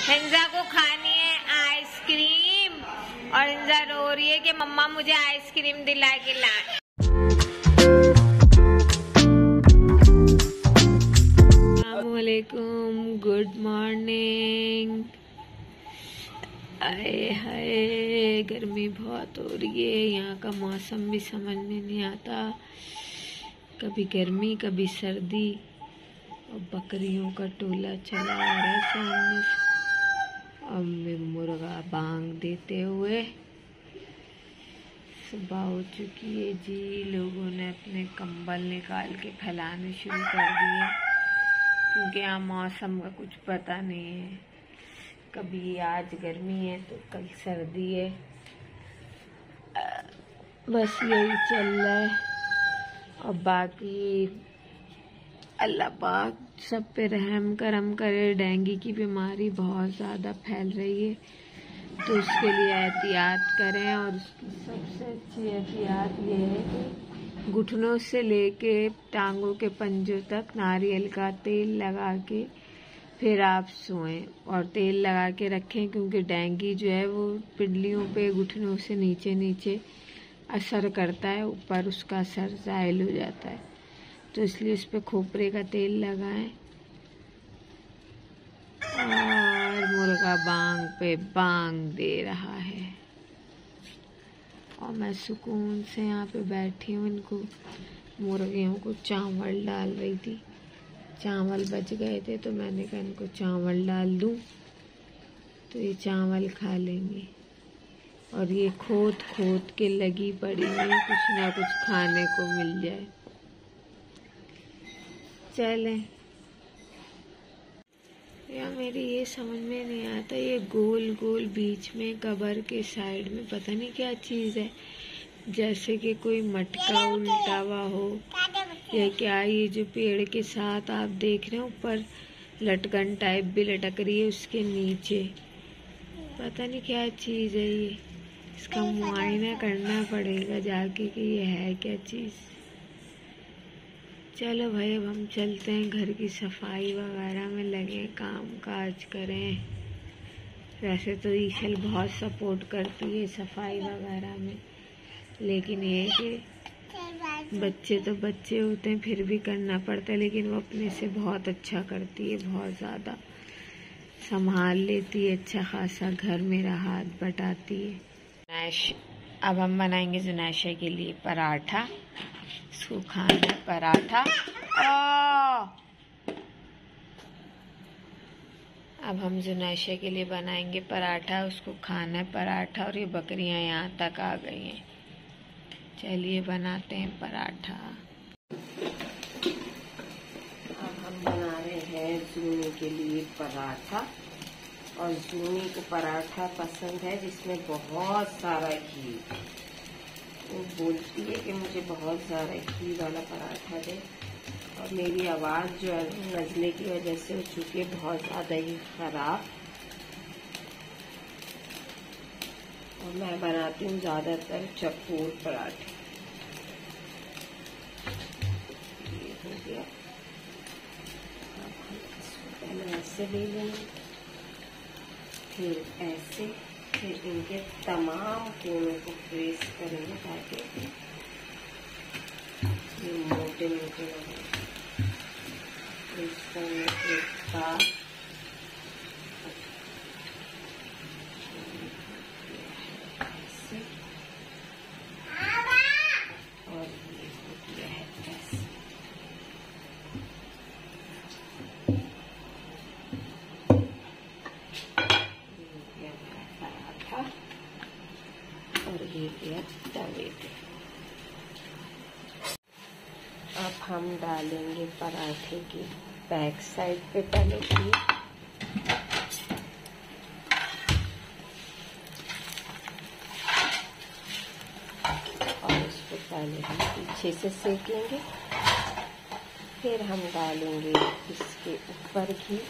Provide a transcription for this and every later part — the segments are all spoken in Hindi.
हिंजा को खानी है आइसक्रीम और हिंजा रो रही है कि मम्मा मुझे आइसक्रीम दिला के ला। अस्सलामुअलैकुम, गुड मॉर्निंग। आए हाय, गर्मी बहुत हो रही है। यहाँ का मौसम भी समझ में नहीं आता, कभी गर्मी कभी सर्दी। और बकरियों का टोला चला आ रहा है सामने से। अब मुर्गा बांग देते हुए सुबह हो चुकी है जी। लोगों ने अपने कंबल निकाल के फैलाने शुरू कर दिए, क्योंकि यहाँ मौसम का कुछ पता नहीं है। कभी आज गर्मी है तो कल सर्दी है, बस यही चल रहा है। और बाकी अल्लाह पाक सब पे रहम करम करे। डेंगू की बीमारी बहुत ज़्यादा फैल रही है, तो उसके लिए एहतियात करें। और उसकी सबसे अच्छी एहतियात ये है कि घुटनों से लेके टांगों के पंजों तक नारियल का तेल लगा के फिर आप सोएं। और तेल लगा के रखें, क्योंकि डेंगू जो है वो पिंडलियों पे घुटनों से नीचे नीचे असर करता है, ऊपर उसका असर ज़ायल हो जाता है। तो इसलिए इस पे खोपरे का तेल लगाएं। और मुर्गा बांग पे बांग दे रहा है और मैं सुकून से यहाँ पे बैठी हूँ। इनको मुर्गियों को चावल डाल रही थी। चावल बच गए थे तो मैंने कहा इनको चावल डाल दूँ तो ये चावल खा लेंगे। और ये खोद खोद के लगी पड़ी है, कुछ ना कुछ खाने को मिल जाए। चलें। या मेरी ये समझ में नहीं आता, ये गोल गोल बीच में कबर के साइड में पता नहीं क्या चीज़ है, जैसे कि कोई मटका उल्टा हुआ हो या क्या। ये जो पेड़ के साथ आप देख रहे हैं ऊपर लटकन टाइप भी लटक रही है, उसके नीचे पता नहीं क्या चीज़ है ये। इसका मुआयना करना पड़ेगा जाके कि ये है क्या चीज़। चलो भाई, अब हम चलते हैं, घर की सफाई वगैरह में लगे, काम काज करें। वैसे तो ईशल बहुत सपोर्ट करती है सफाई वगैरह में, लेकिन ये कि बच्चे तो बच्चे होते हैं, फिर भी करना पड़ता है। लेकिन वो अपने से बहुत अच्छा करती है, बहुत ज़्यादा संभाल लेती है, अच्छा खासा घर मेरा हाथ बटाती है। अब हम बनाएंगे जुनैशा के लिए पराठा। इसको खाना पराठा। अब हम जुनैशा के लिए बनाएंगे पराठा, उसको खाना है पराठा। और ये बकरियां यहाँ तक आ गई हैं। चलिए बनाते हैं पराठा। अब हम बना रहे हैं जूनी के लिए पराठा। और जूनी को पराठा पसंद है जिसमें बहुत सारा घी। वो बोलती है कि मुझे बहुत ज़्यादा घी वाला पराठा दे। और मेरी आवाज़ जो है नज़ले की वजह से हो चुकी है बहुत ज़्यादा ही ख़राब। और मैं बनाती हूँ ज़्यादातर चकोर पराठे। ये हो गया। अब हम इसको पहले ऐसे ले लेंगे, फिर ऐसे, फिर इनके तमाम कोनों को प्रेस करेंगे ताकि ये मोटे मोटे लगे। प्रेस करने के बाद ऐसे, और ये हो गया है ऐसे। और ये गया तवे पे। अब हम डालेंगे पराठे की बैक साइड पे तले की। और इसको पहले हम पीछे से सेकेंगे, फिर हम डालेंगे इसके ऊपर घी।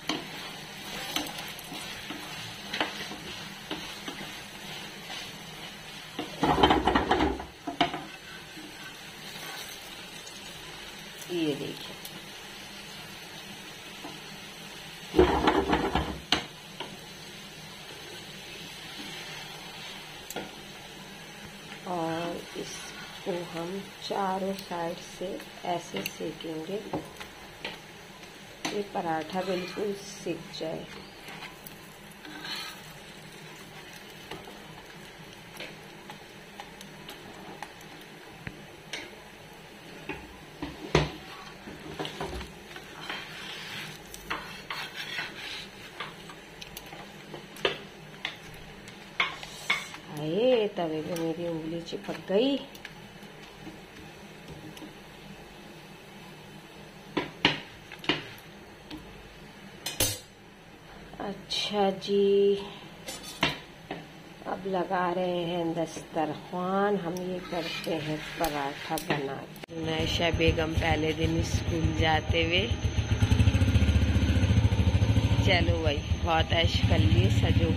ये देखिए, हम चारों साइड से ऐसे सेकेंगे, ये पराठा बिल्कुल सिक जाए। अरे तवे पे मेरी उंगली चिपक गई। अच्छा जी, अब लगा रहे हैं दस्तरख्वान। हम ये करते हैं पराठा बना। नैशा बेगम पहले दिन स्कूल जाते हुए, चलो भाई बहुत ऐश कर लिए, सजो।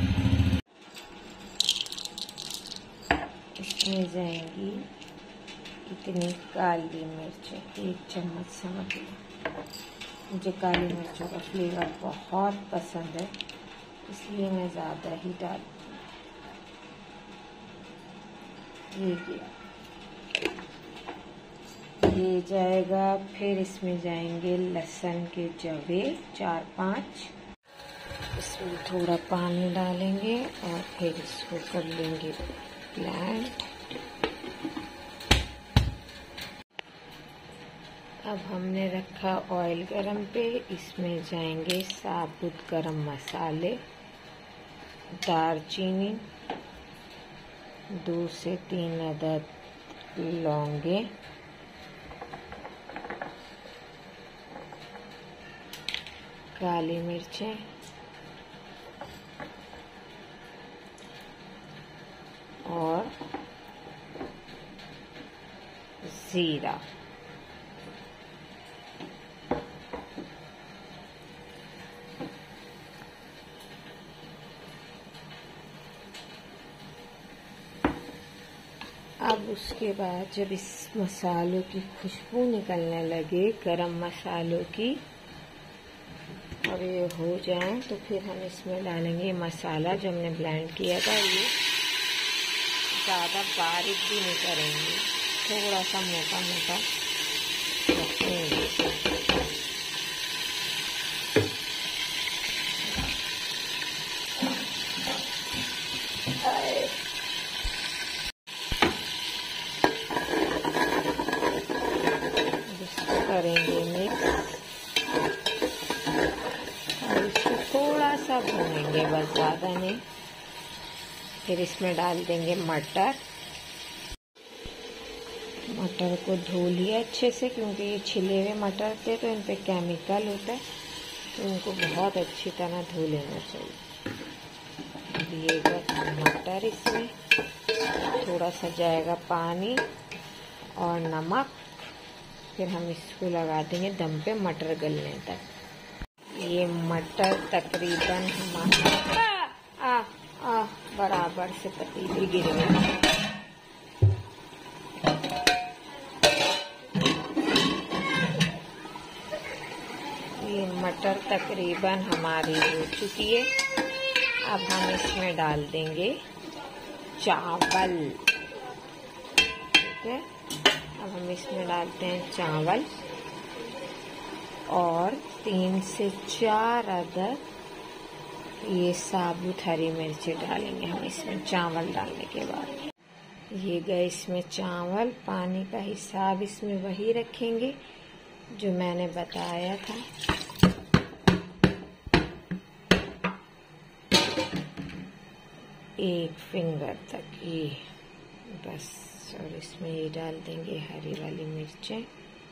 इसमें जाएंगी इतनी काली मिर्चें, 1 चम्मच समझ लो। मुझे काली मिर्चों का फ्लेवर बहुत पसंद है, इसलिए मैं ज़्यादा ही डालती हूँ। ये जाएगा। फिर इसमें जाएंगे लहसुन के जवे 4-5। इसमें थोड़ा पानी डालेंगे और फिर इसको कर लेंगे ब्लेंड। अब हमने रखा ऑयल गरम पे, इसमें जाएंगे साबुत गरम मसाले, दालचीनी, 2 से 3 अदद लौंगे, काली मिर्चें और जीरा। अब उसके बाद जब इस मसालों की खुशबू निकलने लगे, गरम मसालों की, और ये हो जाए तो फिर हम इसमें डालेंगे मसाला जो हमने ब्लेंड किया था। ये ज़्यादा बारीक भी नहीं करेंगे, थोड़ा सा मोटा मोटा रखेंगे। इसको करेंगे मिक्स और इसको थोड़ा सा भूनेंगे, बस ज़्यादा नहीं। फिर इसमें डाल देंगे मटर। मटर को धो लिया अच्छे से, क्योंकि ये छिले हुए मटर थे तो इन पे केमिकल होता है, तो इनको बहुत अच्छी तरह धो लेना चाहिए। दिएगा मटर, इसमें थोड़ा सा जाएगा पानी और नमक। फिर हम इसको लगा देंगे दम पे मटर गलने तक। ये मटर तकरीबन हमारा बराबर से पतीली गिर गई। ये मटर तकरीबन हमारी हो चुकी है। अब हम इसमें डाल देंगे चावल। ठीक है, अब हम इसमें डालते हैं चावल और 3 से 4 अदद ये साबुत हरी मिर्ची डालेंगे हम इसमें चावल डालने के बाद। ये गए इसमें चावल। पानी का हिसाब इसमें वही रखेंगे जो मैंने बताया था। एक फिंगर तक, ये बस। और इसमें ये डाल देंगे हरी वाली मिर्चें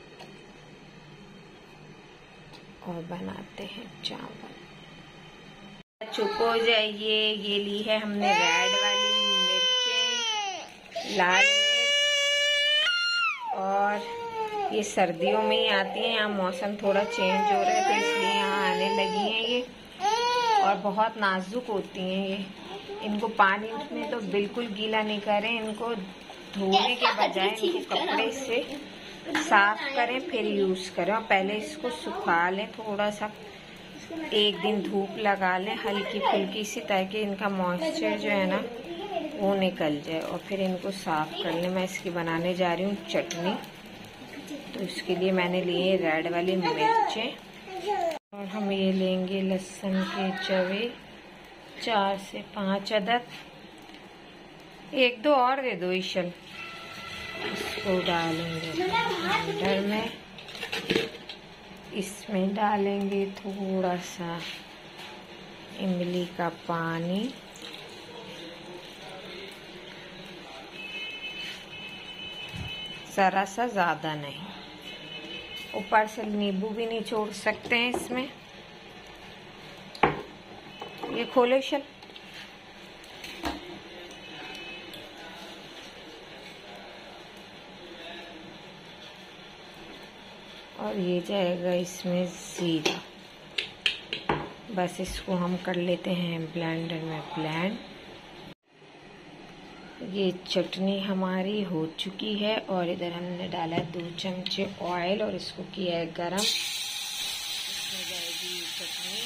और बनाते हैं चावल। चुप हो जाइए। ये ली है हमने रेड वाली मिर्चें, लाल मिर्च, और ये सर्दियों में ही आती हैं। यहाँ मौसम थोड़ा चेंज हो रहा है तो इसलिए यहाँ आने लगी हैं ये, और बहुत नाजुक होती हैं ये। इनको पानी में तो बिल्कुल गीला नहीं करें, इनको धोने के बजाय इनको कपड़े से साफ करें फिर यूज करें। और पहले इसको सुखा लें, थोड़ा सा 1 दिन धूप लगा लें हल्की फुल्की सी, ताकि इनका मॉइस्चर जो है ना वो निकल जाए। और फिर इनको साफ कर ले। मैं इसकी बनाने जा रही हूँ चटनी। तो इसके लिए मैंने लिए रेड वाली मिर्चें और हम ये लेंगे लहसुन के जवे 4 से 5 अदद। 1-2 और दे दो ईशल। इसको डालेंगे ब्लेंडर में। इसमें डालेंगे थोड़ा सा इमली का पानी, जरा सा, ज़्यादा नहीं। ऊपर से नींबू भी निचोड़ सकते हैं इसमें। ये खोले शल। और ये जाएगा इसमें जीरा। बस इसको हम कर लेते हैं ब्लेंडर में ब्लेंड। ये चटनी हमारी हो चुकी है और इधर हमने डाला 2 चमचे ऑयल और इसको किया है गरम। इसमें जाएगी ये चटनी।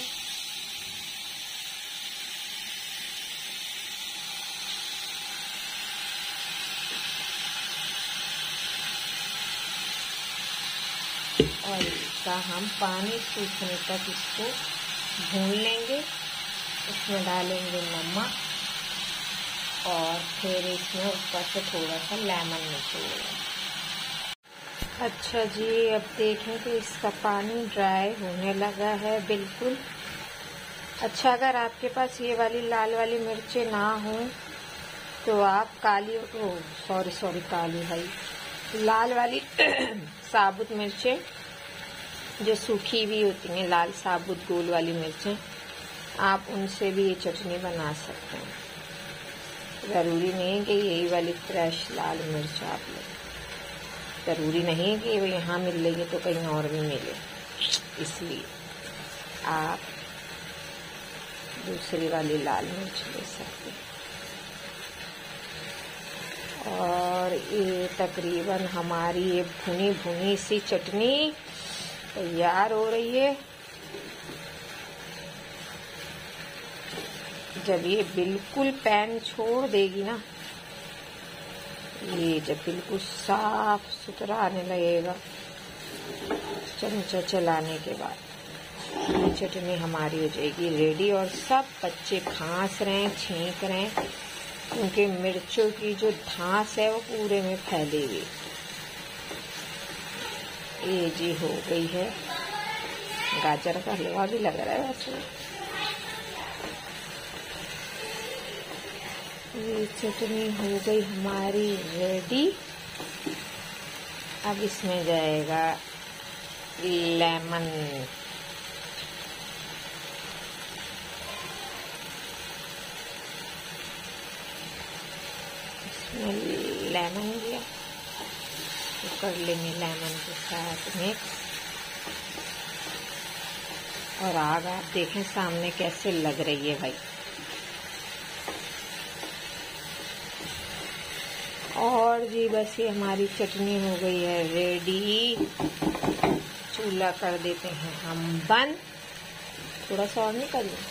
और इसका हम पानी सूखने तक इसको भून लेंगे। इसमें डालेंगे नमक और फिर इसमें ऊपर से थोड़ा सा लेमन निचोड़ेंगे। अच्छा जी, अब देखें कि इसका पानी ड्राई होने लगा है बिल्कुल। अच्छा, अगर आपके पास ये वाली लाल वाली मिर्चें ना हो तो आप काली काली भाई लाल वाली साबुत मिर्चें जो सूखी भी होती हैं, लाल साबुत गोल वाली मिर्चें, आप उनसे भी ये चटनी बना सकते हैं। ज़रूरी नहीं है कि यही वाली फ्रेश लाल मिर्च आप लें। ज़रूरी नहीं है कि वो यहाँ मिल रही है तो कहीं और भी मिले, इसलिए आप दूसरी वाली लाल मिर्च ले सकते हैं। और ये तकरीबन हमारी ये भुनी भुनी सी चटनी तैयार हो रही है। जब ये बिल्कुल पैन छोड़ देगी ना, ये जब बिल्कुल साफ सुथरा आने लगेगा चमचा चलाने के बाद, ये चटनी हमारी हो जाएगी रेडी। और सब बच्चे खांस रहे हैं, छींक रहे हैं, क्योंकि मिर्चों की जो धांस है वो पूरे में फैली हुई। ये जी हो गई है। गाजर का हलवा भी लग रहा है वैसे। ये चटनी हो गई हमारी रेडी। अब इसमें जाएगा लेमन। इसमें लेमन दिया तो कर लेंगे लेमन के साथ मिक्स। और आग आप देखें सामने कैसे लग रही है भाई। और जी बस ये हमारी चटनी हो गई है रेडी। चूल्हा कर देते हैं हम बंद। थोड़ा सा और निकल लें।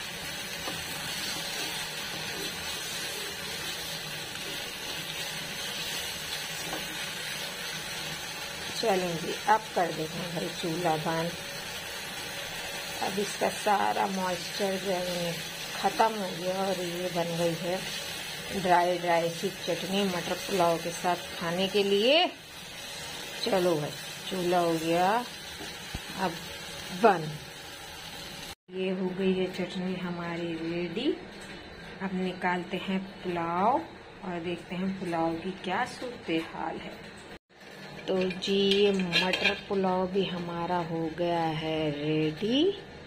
चलें जी, अब कर देते हैं भाई चूल्हा बंद। अब इसका सारा मॉइस्चर जो है ख़त्म हो गया और ये बन गई है ड्राई ड्राई सी चटनी मटर पुलाव के साथ खाने के लिए। चलो भाई, चूल्हा हो गया अब बंद। ये हो गई है चटनी हमारी रेडी। अब निकालते हैं पुलाव और देखते हैं पुलाव की क्या सूरत हाल है। तो जी ये मटर पुलाव भी हमारा हो गया है रेडी।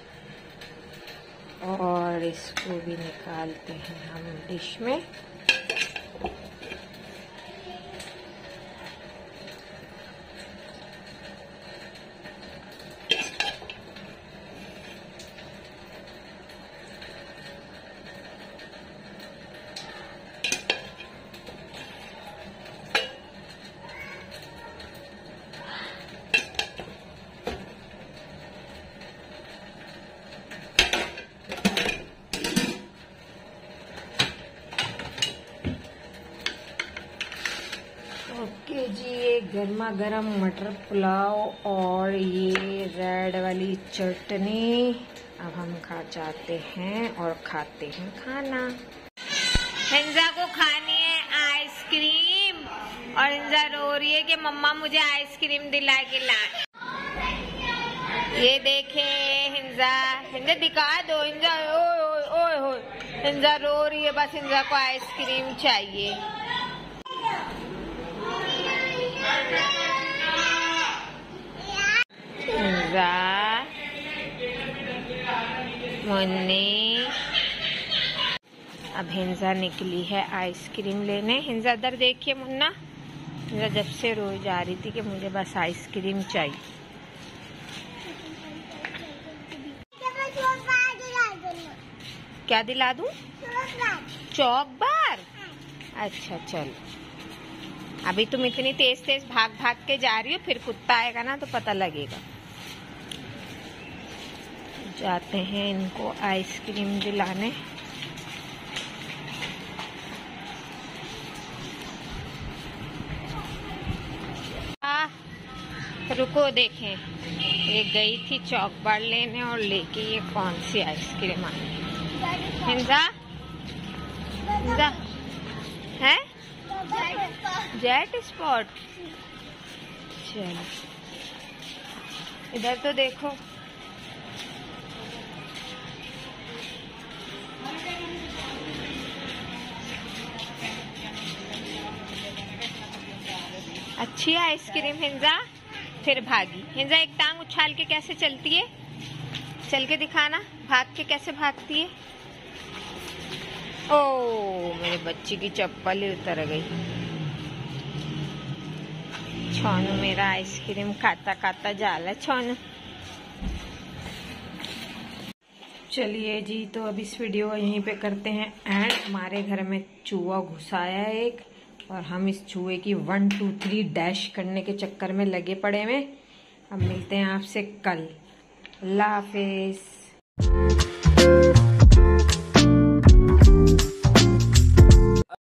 और इसको भी निकालते हैं हम डिश में। गर्मा गर्म मटर पुलाव और ये रेड वाली चटनी। अब हम खा जाते हैं और खाते हैं खाना। हिंजा को खानी है आइसक्रीम और हिंजा रो रही है कि मम्मा मुझे आइसक्रीम दिला के ला। ये देखे हिंजा, हिंजा दिखा दो। हिंजा ओए ओए ओए, हिंजा रो रही है, बस हिंजा को आइसक्रीम चाहिए। हिंजा, मुन्नी। अब हिंजा निकली है आइसक्रीम लेने। हिंजा इधर देखिए मुन्ना, हिंजा जब से रोई जा रही थी कि मुझे बस आइसक्रीम चाहिए। क्या दिला दूं? Chalk bar. अच्छा चल, अभी तुम इतनी तेज तेज भाग भाग के जा रही हो, फिर कुत्ता आएगा ना तो पता लगेगा। जाते हैं इनको आइसक्रीम दिलाने। रुको देखें, ये गई थी चॉक बार लेने और लेके ये कौन सी आइसक्रीम आई। हिंजा, हिंजा है जेट स्पॉट। चलो इधर तो देखो। अच्छी आइसक्रीम हिंजा। फिर भागी हिंजा, एक टांग उछाल के कैसे चलती है, चल के दिखाना, भाग के कैसे भागती है। ओ मेरे बच्ची की चप्पल ही उतर गई। छोनू मेरा आइसक्रीम खाता खाता जाला छोनू। चलिए जी, तो अब इस वीडियो को यहीं पे करते हैं एंड। हमारे घर में चूहा घुसाया है एक, और हम इस चूहे की 1 2 3 डैश करने के चक्कर में लगे पड़े हैं। अब मिलते हैं आपसे कल। अल्लाह हाफिज।